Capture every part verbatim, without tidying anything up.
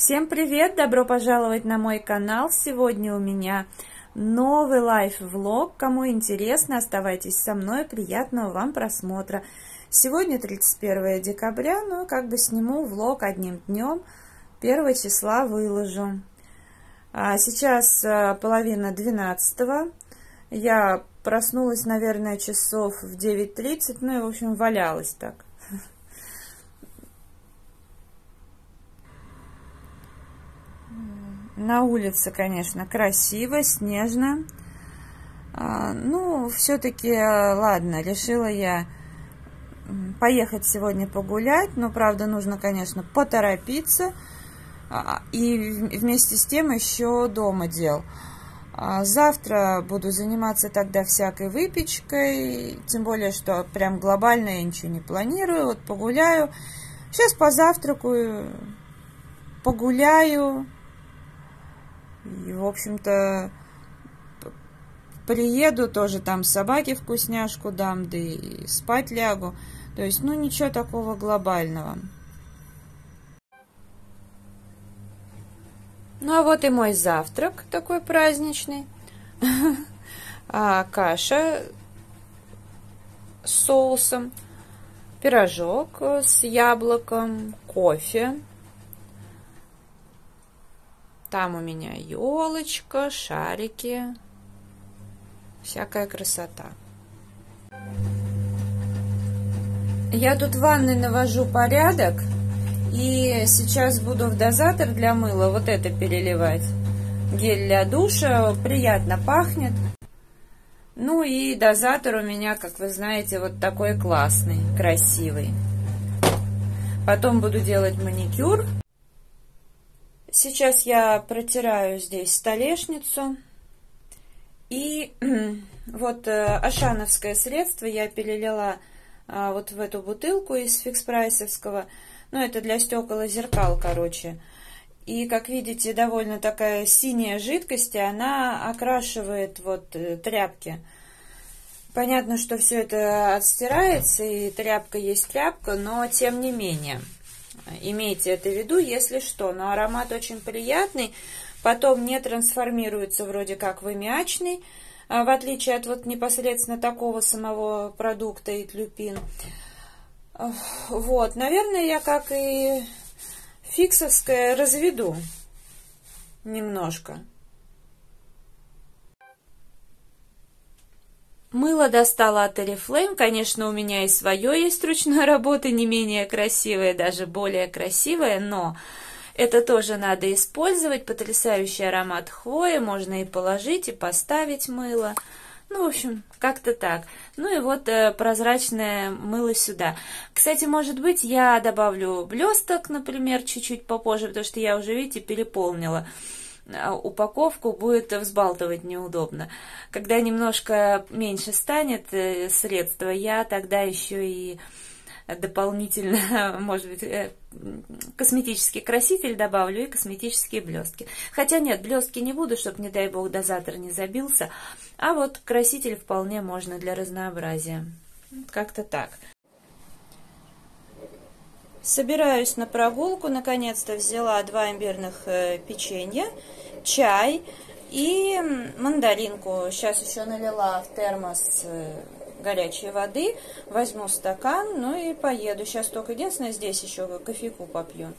Всем привет! Добро пожаловать на мой канал. Сегодня у меня новый лайф-влог. Кому интересно, оставайтесь со мной. Приятного вам просмотра. Сегодня тридцать первое декабря, ну как бы сниму влог одним днем. первого числа выложу. А сейчас половина двенадцатого. Я проснулась, наверное, часов в девять тридцать, ну и, в общем, валялась так. На улице, конечно, красиво, снежно. А, ну, все-таки, ладно, решила я поехать сегодня погулять. Но, правда, нужно, конечно, поторопиться. А, и вместе с тем еще дома дел. А завтра буду заниматься тогда всякой выпечкой. Тем более, что прям глобально я ничего не планирую. Вот погуляю. Сейчас позавтракаю, погуляю. И, в общем-то, приеду, тоже там собаке вкусняшку дам, да и спать лягу. То есть, ну, ничего такого глобального. Ну, а вот и мой завтрак такой праздничный. Каша с соусом, пирожок с яблоком, кофе. Там у меня елочка, шарики, всякая красота. Я тут в ванной навожу порядок, и сейчас буду в дозатор для мыла вот это переливать. Гель для душа, приятно пахнет. Ну и дозатор у меня, как вы знаете, вот такой классный, красивый. Потом буду делать маникюр. Сейчас я протираю здесь столешницу. И вот ашановское средство я перелила вот в эту бутылку из фикс-прайсовского. Ну, это для стекол и зеркал, короче. И, как видите, довольно такая синяя жидкость, и она окрашивает вот тряпки. Понятно, что все это отстирается, и тряпка есть тряпка, но тем не менее... Имейте это в виду, если что. Но аромат очень приятный. Потом не трансформируется вроде как в аммиачный, в отличие от вот непосредственно такого самого продукта Итлюпин. Вот, наверное, я, как и фиксовское, разведу немножко. Мыло достала от Oriflame. Конечно, у меня и свое есть ручной работы, не менее красивое, даже более красивое, но это тоже надо использовать. Потрясающий аромат хвои, можно и положить, и поставить мыло. Ну, в общем, как-то так. Ну и вот э, прозрачное мыло сюда. Кстати, может быть, я добавлю блесток, например, чуть-чуть попозже, потому что я уже, видите, переполнила упаковку, будет взбалтывать неудобно. Когда немножко меньше станет средства, я тогда еще и дополнительно, может быть, косметический краситель добавлю и косметические блестки. Хотя нет, блестки не буду, чтобы, не дай бог, дозатор не забился. А вот краситель вполне можно для разнообразия. Как-то так. Собираюсь на прогулку. Наконец-то взяла два имбирных печенья, чай и мандаринку. Сейчас еще налила в термос горячей воды. Возьму стакан, ну и поеду. Сейчас только единственное, здесь еще кофейку попью.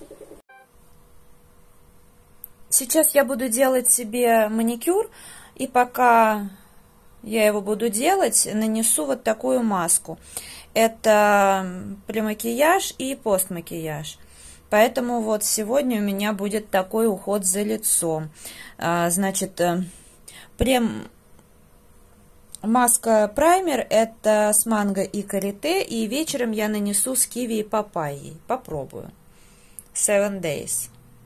Сейчас я буду делать себе маникюр. И пока я его буду делать, нанесу вот такую маску. Это премакияж и постмакияж. Поэтому вот сегодня у меня будет такой уход за лицом. Значит, прем... маска праймер это с манго и карите. И вечером я нанесу с киви и папайей. Попробую. Seven days.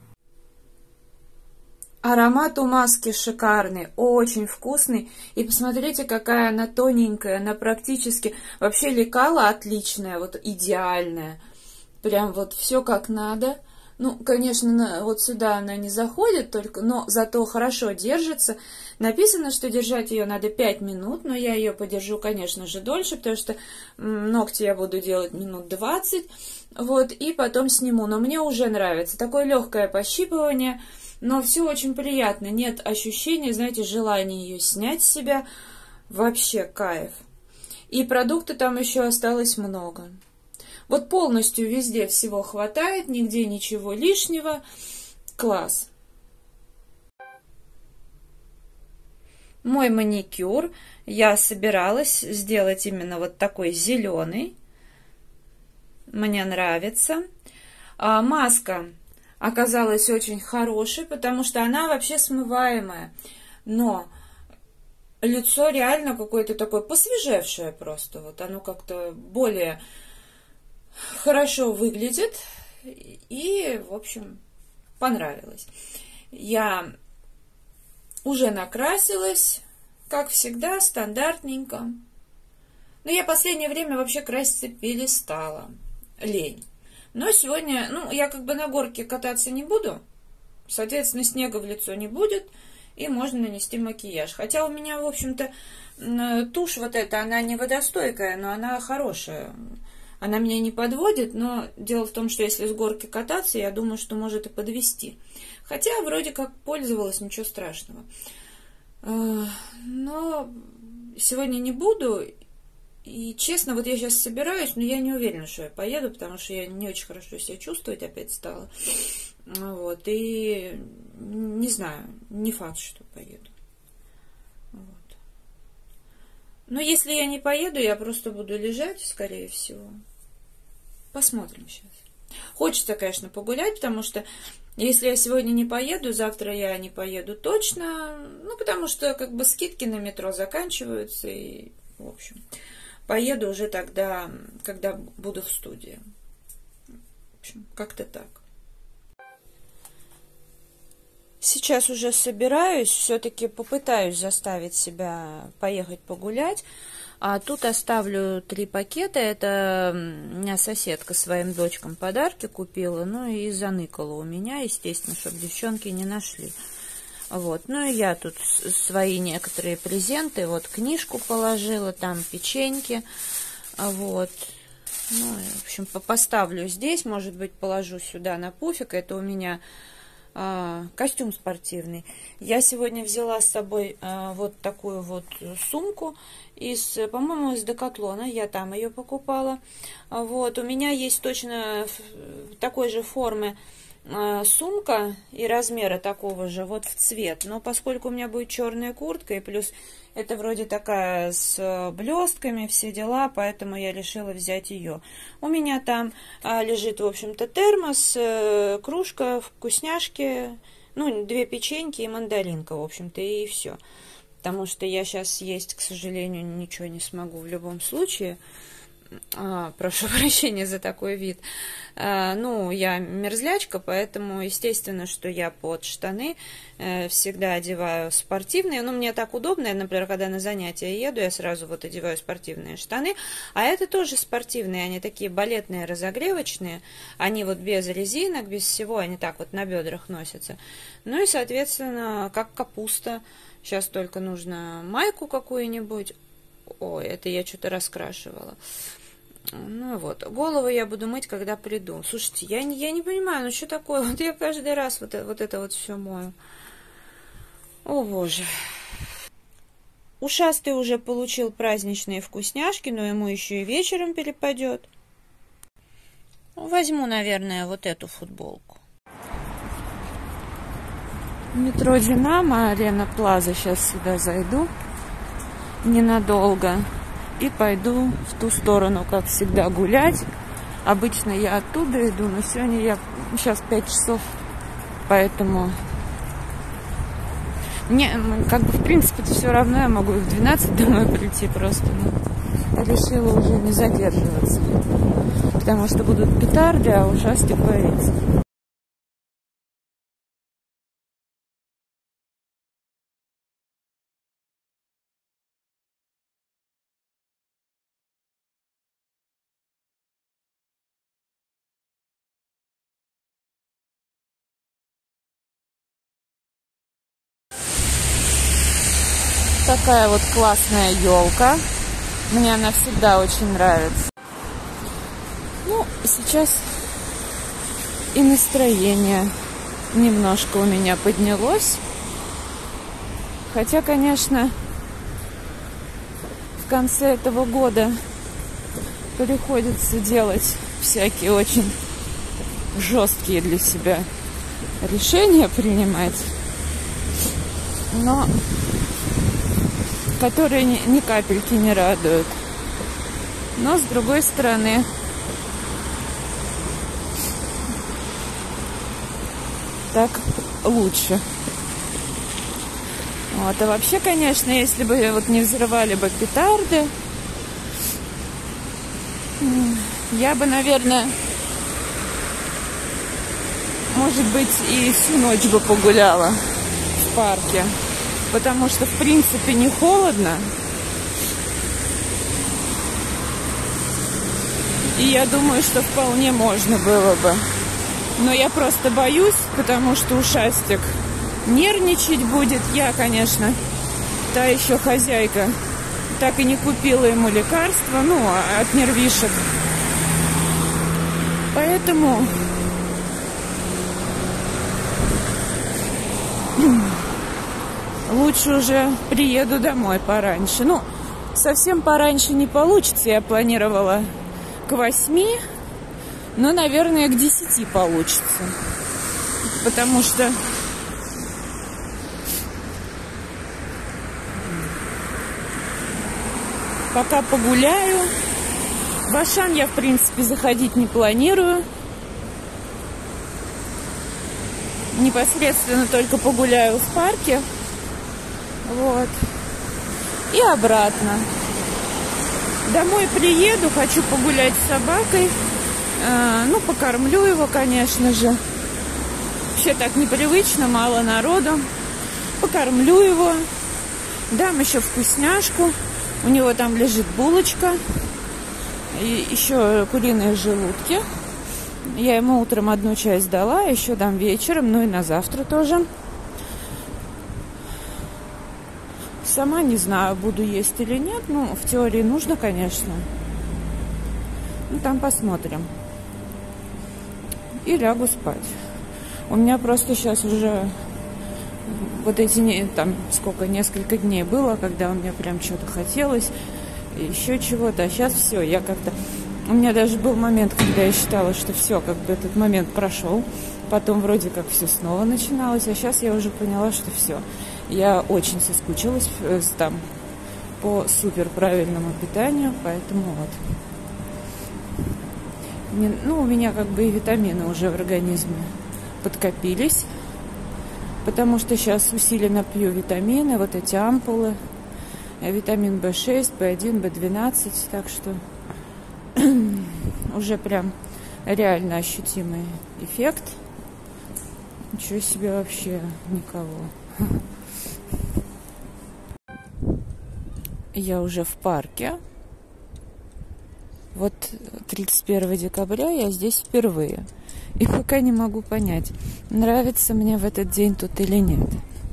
Аромат у маски шикарный, очень вкусный. И посмотрите, какая она тоненькая, она практически... Вообще лекало отличное, вот идеальное. Прям вот все как надо. Ну, конечно, на, вот сюда она не заходит только, но зато хорошо держится. Написано, что держать ее надо пять минут, но я ее подержу, конечно же, дольше, потому что ногти я буду делать минут двадцать, вот, и потом сниму. Но мне уже нравится. Такое легкое пощипывание, но все очень приятно. Нет ощущения, знаете, желания ее снять с себя. Вообще кайф. И продукта там еще осталось много. Вот полностью везде всего хватает, нигде ничего лишнего. Класс. Мой маникюр я собиралась сделать именно вот такой зеленый. Мне нравится. А маска оказалась очень хорошей, потому что она вообще смываемая. Но лицо реально какое-то такое посвежевшее просто. Вот оно как-то более хорошо выглядит. И, в общем, понравилось. Я уже накрасилась, как всегда, стандартненько. Но я в последнее время вообще краситься перестала. Лень. Но сегодня, ну, я как бы на горке кататься не буду. Соответственно, снега в лицо не будет. И можно нанести макияж. Хотя у меня, в общем-то, тушь вот эта, она не водостойкая, но она хорошая. Она меня не подводит, но дело в том, что если с горки кататься, я думаю, что может и подвести. Хотя вроде как пользовалась, ничего страшного. Но сегодня не буду. И честно, вот я сейчас собираюсь, но я не уверена, что я поеду, потому что я не очень хорошо себя чувствовать опять стала. Вот, и не знаю, не факт, что поеду. Вот. Но если я не поеду, я просто буду лежать, скорее всего. Посмотрим сейчас. Хочется, конечно, погулять, потому что если я сегодня не поеду, завтра я не поеду точно. Ну, потому что как бы скидки на метро заканчиваются, и, в общем, поеду уже тогда, когда буду в студии. В общем, как-то так. Сейчас уже собираюсь, все-таки попытаюсь заставить себя поехать погулять. А тут оставлю три пакета. Это у меня соседка своим дочкам подарки купила, ну и заныкала у меня, естественно, чтобы девчонки не нашли. Вот, ну и я тут свои некоторые презенты, вот книжку положила, там печеньки, вот. Ну, в общем, поставлю здесь, может быть, положу сюда на пуфик. Это у меня а, костюм спортивный. Я сегодня взяла с собой а, вот такую вот сумку из, по-моему, из Декатлона. Я там ее покупала. Вот, у меня есть точно такой же формы а, сумка и размера такого же, вот в цвет. Но поскольку у меня будет черная куртка и плюс это вроде такая с блестками, все дела, поэтому я решила взять ее. У меня там а, лежит, в общем-то, термос, э, кружка, вкусняшки, ну, две печеньки и мандаринка, в общем-то, и все. Потому что я сейчас есть, к сожалению, ничего не смогу в любом случае. А, прошу прощения за такой вид. А, ну, я мерзлячка, поэтому, естественно, что я под штаны э, всегда одеваю спортивные. Ну, мне так удобно, я, например, когда на занятия еду, я сразу вот одеваю спортивные штаны. А это тоже спортивные, они такие балетные, разогревочные. Они вот без резинок, без всего, они так вот на бедрах носятся. Ну и, соответственно, как капуста. Сейчас только нужно майку какую-нибудь. Ой, это я что-то раскрашивала. Ну вот, голову я буду мыть, когда приду. Слушайте, я не, я не понимаю, ну что такое? Вот я каждый раз вот, вот это вот все мою. О, боже. Ушастый уже получил праздничные вкусняшки, но ему еще и вечером перепадет. Возьму, наверное, вот эту футболку. Метро Динамо, Арена Плаза. Сейчас сюда зайду ненадолго и пойду в ту сторону, как всегда, гулять. Обычно я оттуда иду, но сегодня я сейчас пять часов, поэтому мне как бы в принципе все равно, я могу и в двенадцать домой прийти просто, но решила уже не задерживаться, потому что будут петарды, а ушастик боится. такая вот классная елка. Мне она всегда очень нравится. Ну, сейчас и настроение немножко у меня поднялось. Хотя, конечно, в конце этого года приходится делать всякие очень жесткие для себя решения принимать, но которые ни, ни капельки не радуют. Но, с другой стороны, так лучше. Вот. А вообще, конечно, если бы вот не взрывали бы петарды, я бы, наверное, может быть, и всю ночь бы погуляла в парке. Потому что, в принципе, не холодно. И я думаю, что вполне можно было бы. Но я просто боюсь, потому что ушастик нервничать будет. Я, конечно, та еще хозяйка, так и не купила ему лекарства, ну, от нервишек. Поэтому лучше уже приеду домой пораньше. Ну, совсем пораньше не получится. Я планировала к восьми, но, наверное, к десяти получится. Потому что пока погуляю. В Ашан я, в принципе, заходить не планирую. Непосредственно только погуляю в парке. Вот. И обратно. Домой приеду, хочу погулять с собакой. А, ну, покормлю его, конечно же. Вообще так непривычно, мало народу. Покормлю его. Дам еще вкусняшку. У него там лежит булочка. И еще куриные желудки. Я ему утром одну часть дала, еще дам вечером, ну и на завтра тоже. Сама не знаю, буду есть или нет. Ну, в теории нужно, конечно. Ну, там посмотрим. И лягу спать. У меня просто сейчас уже вот эти, там, сколько, несколько дней было, когда у меня прям что-то хотелось, еще чего-то. А сейчас все, я как-то... У меня даже был момент, когда я считала, что все, как бы этот момент прошел. Потом вроде как все снова начиналось. А сейчас я уже поняла, что все. Я очень соскучилась там по супер правильному питанию. Поэтому вот. Не, ну, у меня как бы и витамины уже в организме подкопились. Потому что сейчас усиленно пью витамины. Вот эти ампулы. Витамин бэ шесть, бэ один, бэ двенадцать. Так что... уже прям реально ощутимый эффект. Ничего себе вообще, никого. Я уже в парке. Вот тридцать первого декабря я здесь впервые. И пока не могу понять, нравится мне в этот день тут или нет.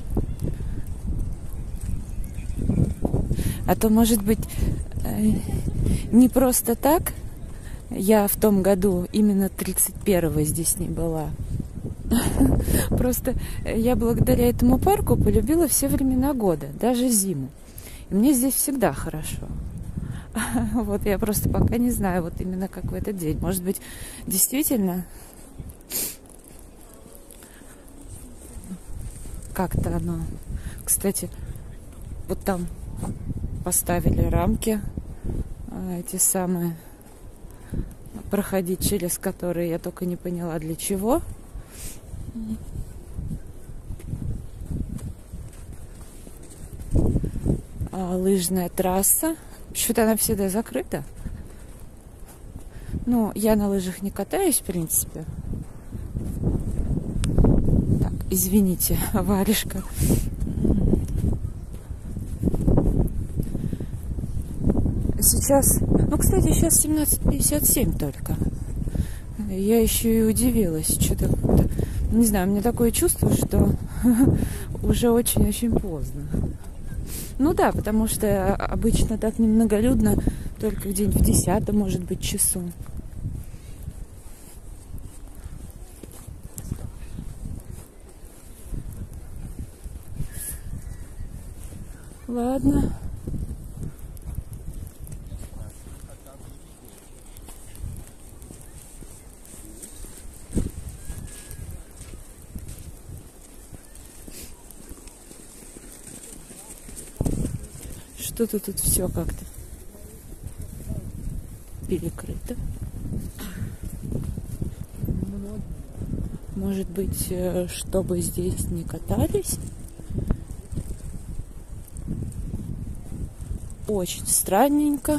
А то, может быть, не просто так я в том году именно тридцать первого здесь не была. Просто я благодаря этому парку полюбила все времена года, даже зиму. И мне здесь всегда хорошо. Вот я просто пока не знаю, вот именно как в этот день. Может быть, действительно как-то оно... Кстати, вот там поставили рамки, эти самые, проходить через которые я только не поняла для чего. А лыжная трасса. Почему-то она всегда закрыта. Ну, я на лыжах не катаюсь, в принципе. Так, извините, варежка. Сейчас, ну, кстати, сейчас семнадцать пятьдесят семь только. Я еще и удивилась. Что-то как-то, не знаю, у меня такое чувство, что уже очень-очень поздно. Ну да, потому что обычно так немноголюдно, только где-нибудь в десятом, может быть, часу. Ладно. Что-то тут все как-то перекрыто. Может быть, чтобы здесь не катались. Очень странненько.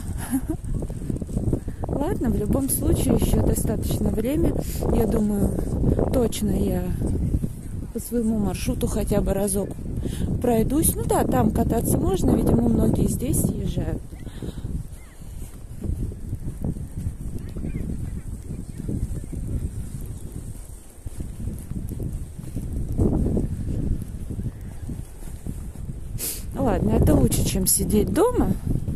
Ладно, в любом случае еще достаточно время. Я думаю, точно я по своему маршруту хотя бы разок пройдусь. Ну да, там кататься можно, видимо, многие здесь съезжают. Ладно, это лучше, чем сидеть дома.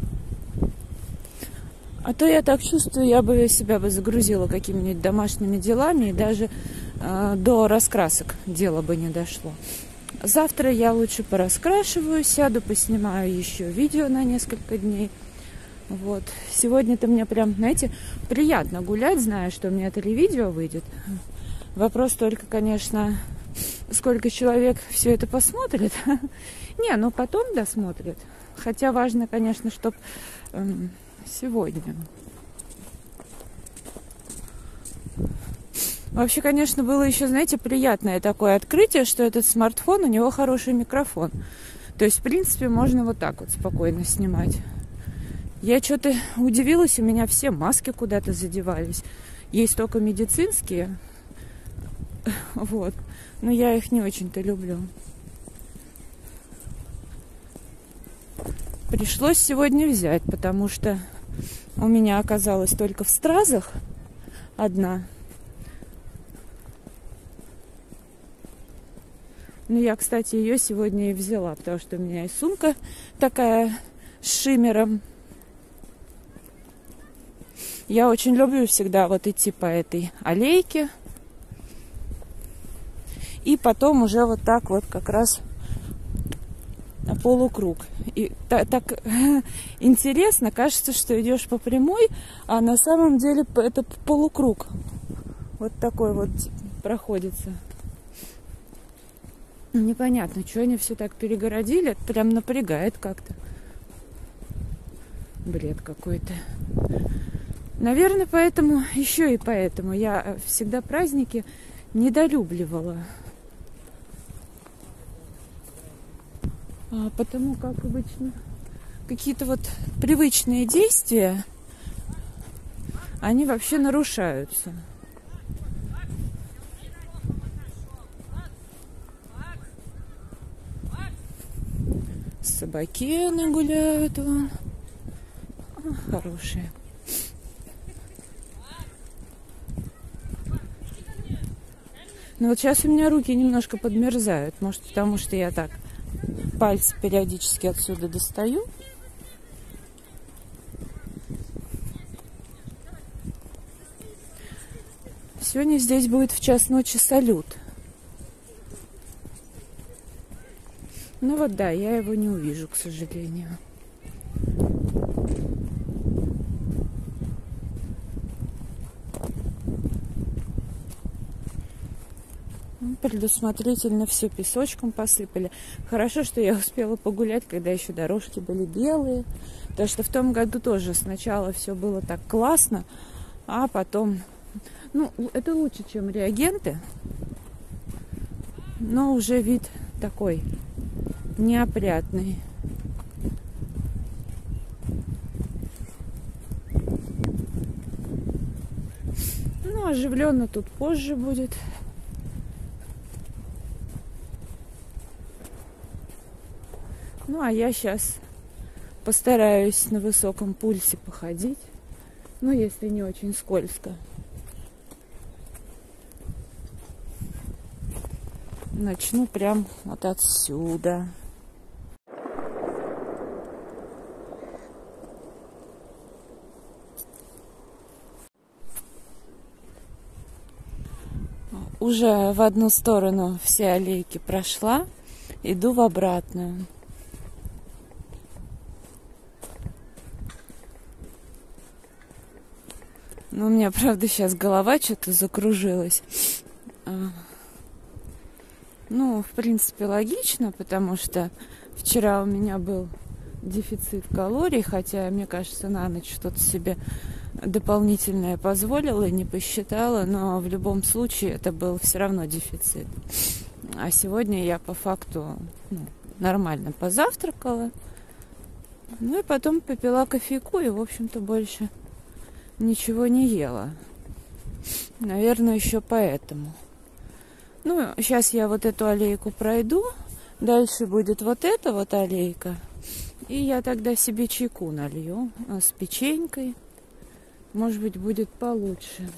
А то я так чувствую, я бы себя бы загрузила какими-нибудь домашними делами, и даже э, до раскрасок дело бы не дошло. Завтра я лучше пораскрашиваю, сяду, поснимаю еще видео на несколько дней. Вот. Сегодня-то мне прям, знаете, приятно гулять, зная, что у меня три видео выйдет. Вопрос только, конечно, сколько человек все это посмотрит. Не, ну потом досмотрят. Хотя важно, конечно, чтобы эм, сегодня. Вообще, конечно, было еще, знаете, приятное такое открытие, что этот смартфон, у него хороший микрофон. То есть, в принципе, можно вот так вот спокойно снимать. Я что-то удивилась, у меня все маски куда-то задевались. Есть только медицинские. Вот. Но я их не очень-то люблю. Пришлось сегодня взять, потому что у меня оказалась только в стразах одна. Ну, я, кстати, ее сегодня и взяла, потому что у меня и сумка такая с шиммером. Я очень люблю всегда вот идти по этой аллейке. И потом уже вот так вот как раз на полукруг. И так, так интересно, кажется, что идешь по прямой, а на самом деле это полукруг. Вот такой вот проходится. Непонятно, что они все так перегородили. Это прям напрягает как-то. Бред какой-то. Наверное, поэтому, еще и поэтому я всегда праздники недолюбливала. А потому как обычно какие-то вот привычные действия, они вообще нарушаются. Собаки гуляют вон. А, хорошие. Но вот сейчас у меня руки немножко подмерзают. Может, потому что я так пальцы периодически отсюда достаю. Сегодня здесь будет в час ночи салют. Ну вот да, я его не увижу, к сожалению. Предусмотрительно все песочком посыпали. Хорошо, что я успела погулять, когда еще дорожки были белые. Потому что в том году тоже сначала все было так классно, а потом... Ну, это лучше, чем реагенты. Но уже вид такой неопрятный. Ну, оживленно тут позже будет. Ну, а я сейчас постараюсь на высоком пульсе походить. Ну, если не очень скользко. Начну прям вот отсюда. Уже в одну сторону все аллейки прошла, иду в обратную. Ну, у меня, правда, сейчас голова что-то закружилась. Ну, в принципе, логично, потому что вчера у меня был дефицит калорий, хотя, мне кажется, на ночь что-то себе дополнительное позволила и не посчитала, но в любом случае это был все равно дефицит. А сегодня я по факту ну, нормально позавтракала, ну и потом попила кофейку и, в общем-то, больше ничего не ела. Наверное, еще поэтому. Ну, сейчас я вот эту аллейку пройду, дальше будет вот эта вот аллейка, и я тогда себе чайку налью с печенькой. Может быть, будет получше.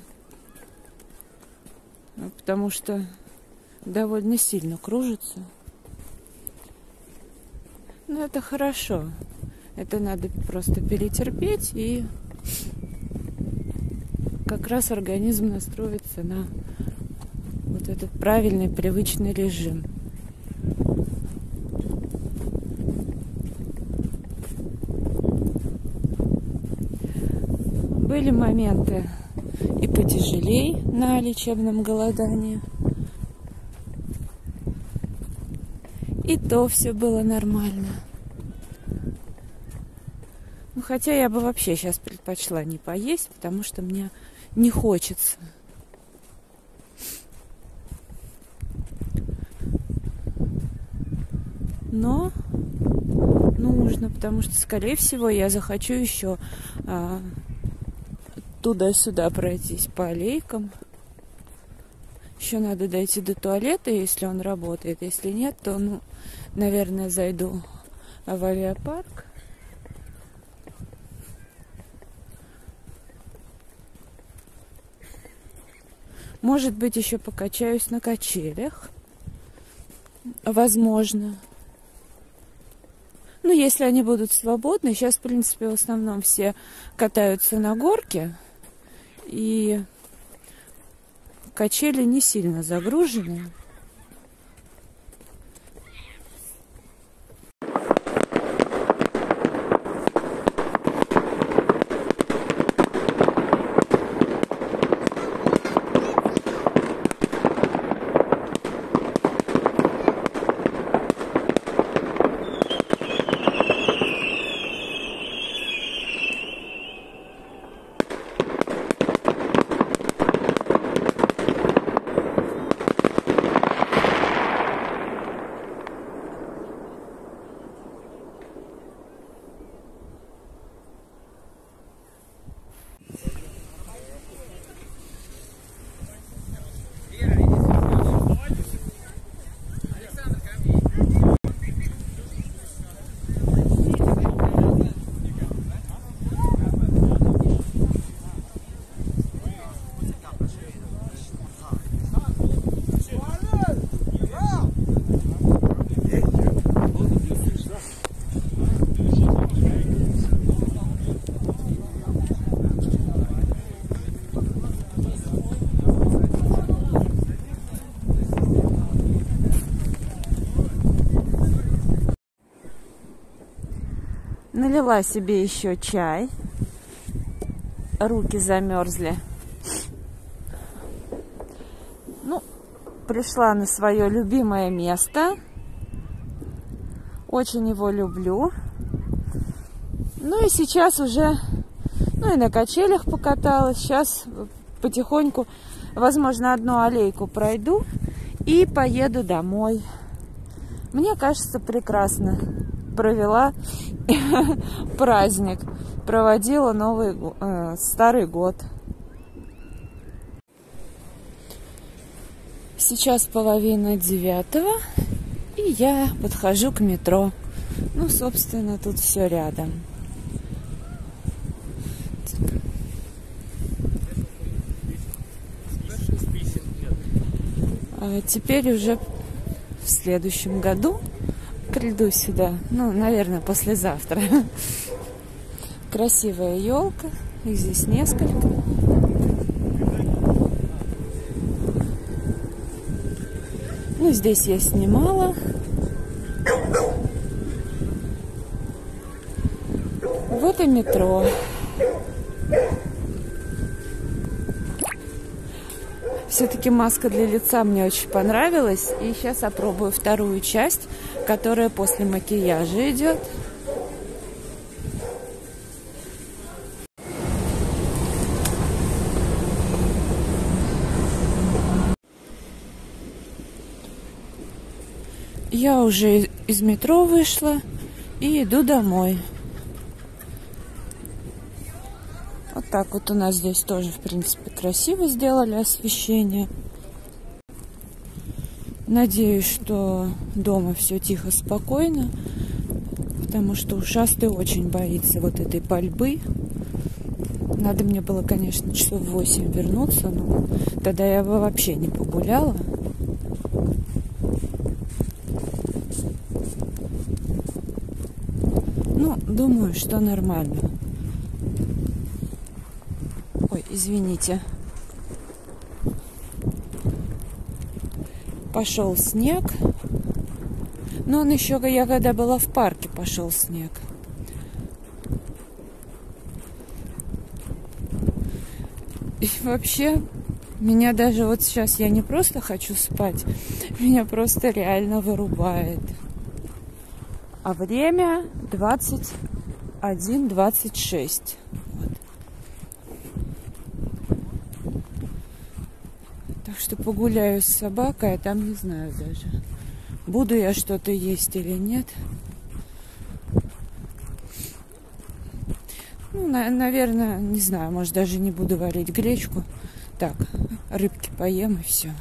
Потому что довольно сильно кружится. Но это хорошо. Это надо просто перетерпеть, и как раз организм настроится на вот этот правильный, привычный режим. Были моменты и потяжелей на лечебном голодании. И то все было нормально. Ну, хотя я бы вообще сейчас предпочла не поесть, потому что мне не хочется. Но нужно, потому что, скорее всего, я захочу еще а, туда-сюда пройтись по аллейкам. Еще надо дойти до туалета, если он работает. Если нет, то, ну, наверное, зайду в авиапарк. Может быть, еще покачаюсь на качелях. Возможно. Ну, если они будут свободны. Сейчас, в принципе, в основном все катаются на горке. И качели не сильно загружены. Налила себе еще чай. Руки замерзли. Ну, пришла на свое любимое место. Очень его люблю. Ну и сейчас уже, ну и на качелях покаталась. Сейчас потихоньку, возможно, одну аллейку пройду и поеду домой. Мне кажется, прекрасно провела праздник, проводила новый э, старый год. Сейчас половина девятого, и я подхожу к метро. Ну, собственно, тут все рядом. А теперь уже в следующем году приду сюда, ну, наверное, послезавтра. Красивая елка, их здесь несколько. Ну, здесь я снимала. Вот и метро. Все-таки маска для лица мне очень понравилась. И сейчас опробую вторую часть, которая после макияжа идет. Я уже из метро вышла и иду домой. Вот так вот у нас здесь тоже, в принципе, красиво сделали освещение. Надеюсь, что дома все тихо, спокойно, потому что ушастый очень боится вот этой пальбы. Надо мне было, конечно, часов в восемь вернуться, но тогда я бы вообще не погуляла. Ну, думаю, что нормально. Ой, извините. Пошел снег. Но он еще, я когда была в парке, пошел снег. И вообще, меня даже вот сейчас, я не просто хочу спать, меня просто реально вырубает. А время двадцать один двадцать шесть. Вот. Так что погуляю с собакой, а там не знаю даже, буду я что-то есть или нет. Ну, на, наверное, не знаю, может, даже не буду варить гречку. Так, рыбки поем и все.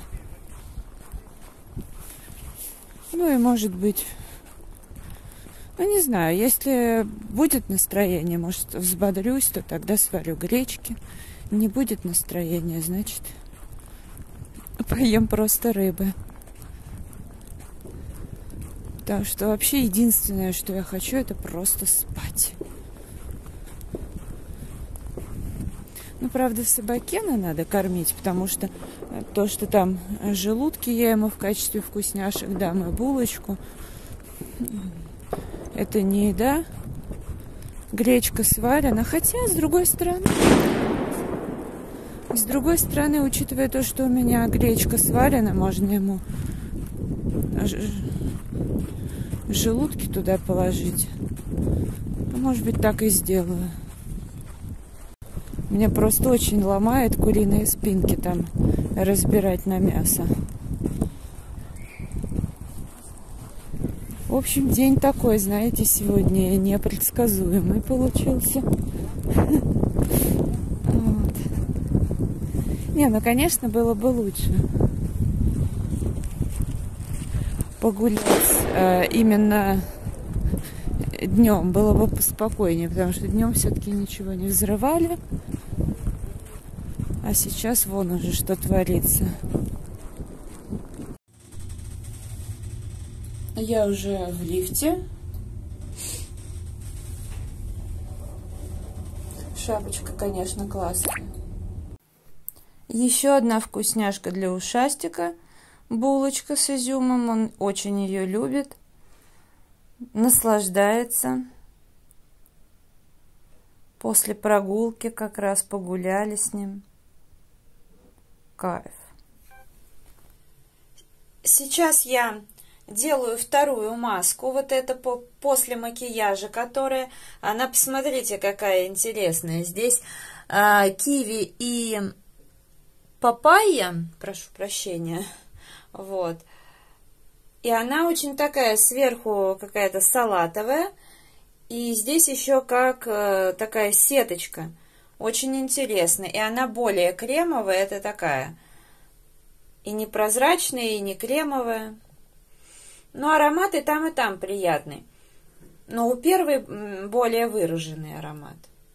Ну и может быть... Ну, не знаю, если будет настроение, может, взбодрюсь, то тогда сварю гречки. Не будет настроения, значит, поем просто рыбы. Потому что вообще единственное, что я хочу, это просто спать. Ну, правда, собакена надо кормить, потому что то, что там желудки я ему в качестве вкусняшек дам и булочку... Это не еда. Гречка сварена. Хотя, с другой стороны... С другой стороны, учитывая то, что у меня гречка сварена, можно ему желудки туда положить. Может быть, так и сделаю. Меня просто очень ломает куриные спинки там разбирать на мясо. В общем, день такой, знаете, сегодня непредсказуемый получился. Вот. Не, ну, конечно, было бы лучше погулять э, именно днем, было бы поспокойнее, потому что днем все-таки ничего не взрывали. А сейчас вон уже что творится. Я уже в лифте. Шапочка, конечно, классная. Еще одна вкусняшка для ушастика. Булочка с изюмом. Он очень ее любит. Наслаждается. После прогулки как раз погуляли с ним. Кайф. Сейчас я делаю вторую маску, вот это по, после макияжа, которая, она, посмотрите, какая интересная. Здесь а, киви и папайя, прошу прощения, вот. И она очень такая, сверху какая-то салатовая, и здесь еще как а, такая сеточка, очень интересная. И она более кремовая, это такая, и не прозрачная, и не кремовая. Но аромат и там, и там приятный. Но у первой более выраженный аромат.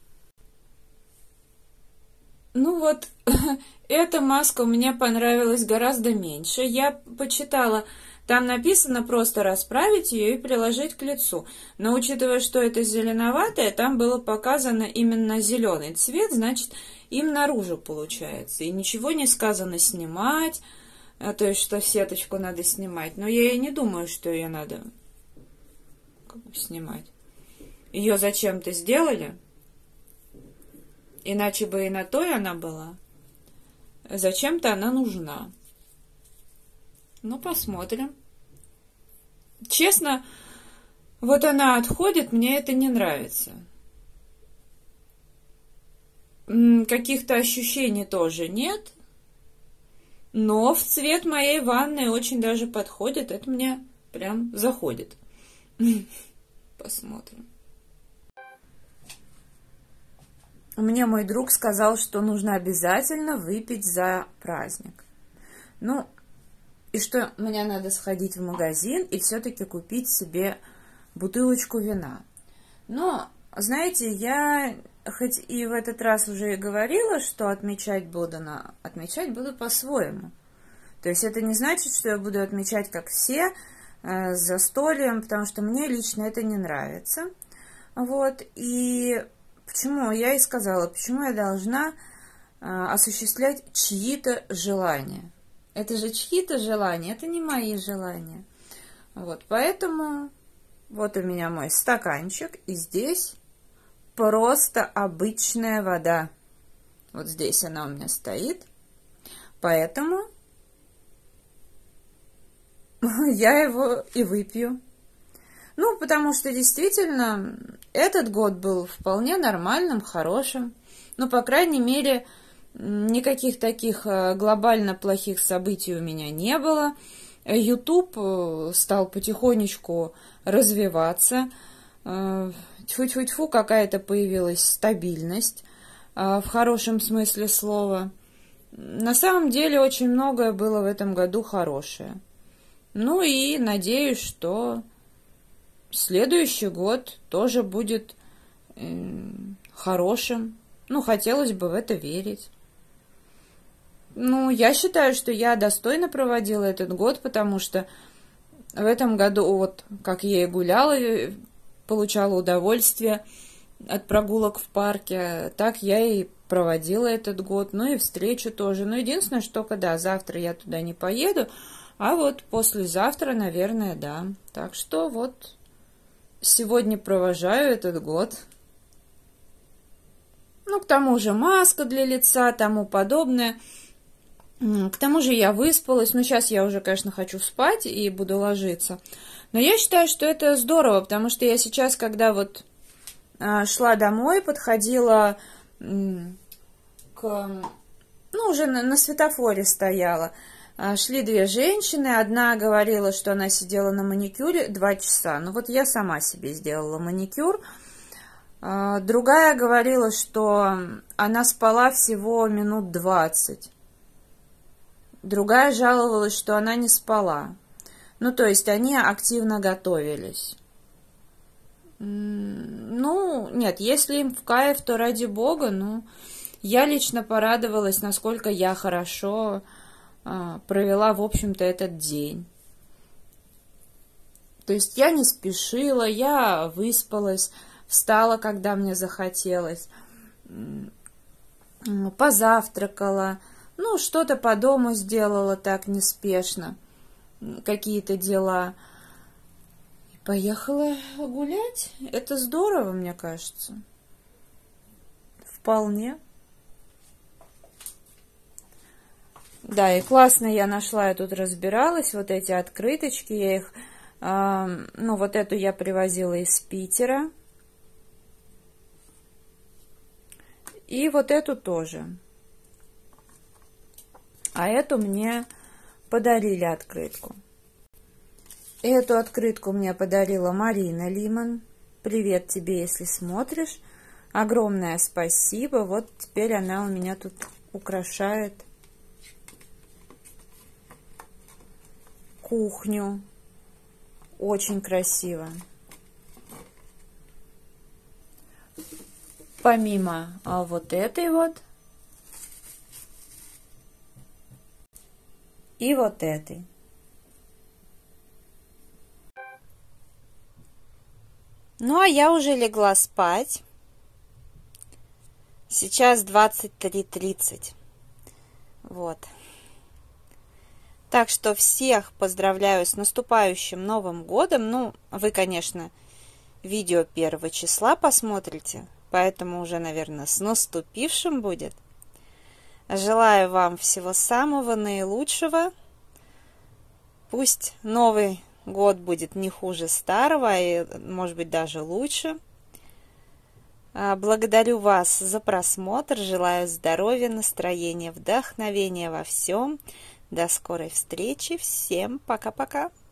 Ну вот, эта маска мне понравилась гораздо меньше. Я почитала, там написано просто расправить ее и приложить к лицу. Но учитывая, что это зеленоватое, там было показано именно зеленый цвет, значит, им наружу получается. И ничего не сказано снимать, то есть, что сеточку надо снимать. Но я и не думаю, что ее надо как бы снимать. Ее зачем-то сделали, иначе бы и на то и она была. Зачем-то она нужна. Ну, посмотрим. Честно, вот она отходит, мне это не нравится. Каких-то ощущений тоже нет. Но в цвет моей ванны очень даже подходит. Это мне прям заходит. Посмотрим. Мне мой друг сказал, что нужно обязательно выпить за праздник. Ну, и что мне надо сходить в магазин и все-таки купить себе бутылочку вина. Но, знаете, я хоть и в этот раз уже и говорила, что отмечать буду, но отмечать буду по-своему. То есть это не значит, что я буду отмечать, как все, э, с застольем, потому что мне лично это не нравится. Вот, и почему, я и сказала, почему я должна э, осуществлять чьи-то желания. Это же чьи-то желания, это не мои желания. Вот, поэтому вот у меня мой стаканчик, и здесь просто обычная вода. Вот здесь она у меня стоит, поэтому я его и выпью. Ну, потому что действительно этот год был вполне нормальным, хорошим. Ну, по крайней мере, никаких таких глобально плохих событий у меня не было. YouTube стал потихонечку развиваться. Тьфу-тьфу-тьфу, какая-то появилась стабильность в хорошем смысле слова. На самом деле очень многое было в этом году хорошее. Ну и надеюсь, что следующий год тоже будет э, хорошим. Ну, хотелось бы в это верить. Ну, я считаю, что я достойно проводила этот год, потому что в этом году, вот как я и гуляла, получала удовольствие от прогулок в парке, так я и проводила этот год, ну и встречу тоже. Но единственное, что только, да, завтра я туда не поеду, а вот послезавтра, наверное, да. Так что вот сегодня провожаю этот год. Ну, к тому же маска для лица, тому подобное. К тому же я выспалась. Ну, сейчас я уже, конечно, хочу спать и буду ложиться. Но я считаю, что это здорово, потому что я сейчас, когда вот а, шла домой, подходила м, к... Ну, уже на, на светофоре стояла. А, шли две женщины. Одна говорила, что она сидела на маникюре два часа. Ну, вот я сама себе сделала маникюр. А, другая говорила, что она спала всего минут двадцать. Другая жаловалась, что она не спала. Ну, то есть они активно готовились. Ну, нет, если им в кайф, то ради бога. Ну, я лично порадовалась, насколько я хорошо а, провела, в общем-то, этот день. То есть я не спешила, я выспалась, встала, когда мне захотелось, позавтракала, ну, что-то по дому сделала так неспешно, какие-то дела. И поехала гулять. Это здорово, мне кажется. Вполне. Да, и классно я нашла, я тут разбиралась, вот эти открыточки, я их, э, ну, вот эту я привозила из Питера. И вот эту тоже. А эту мне подарили открытку. Эту открытку мне подарила Марина Лимон. Привет тебе, если смотришь. Огромное спасибо. Вот теперь она у меня тут украшает кухню. Очень красиво. Помимо а, вот этой вот и вот этой. Ну, а я уже легла спать. Сейчас двадцать три тридцать. Вот. Так что всех поздравляю с наступающим Новым годом. Ну, вы, конечно, видео первого числа посмотрите, поэтому уже, наверное, с наступившим будет. Желаю вам всего самого наилучшего. Пусть Новый год будет не хуже старого, и, может быть, даже лучше. Благодарю вас за просмотр. Желаю здоровья, настроения, вдохновения во всем. До скорой встречи. Всем пока-пока.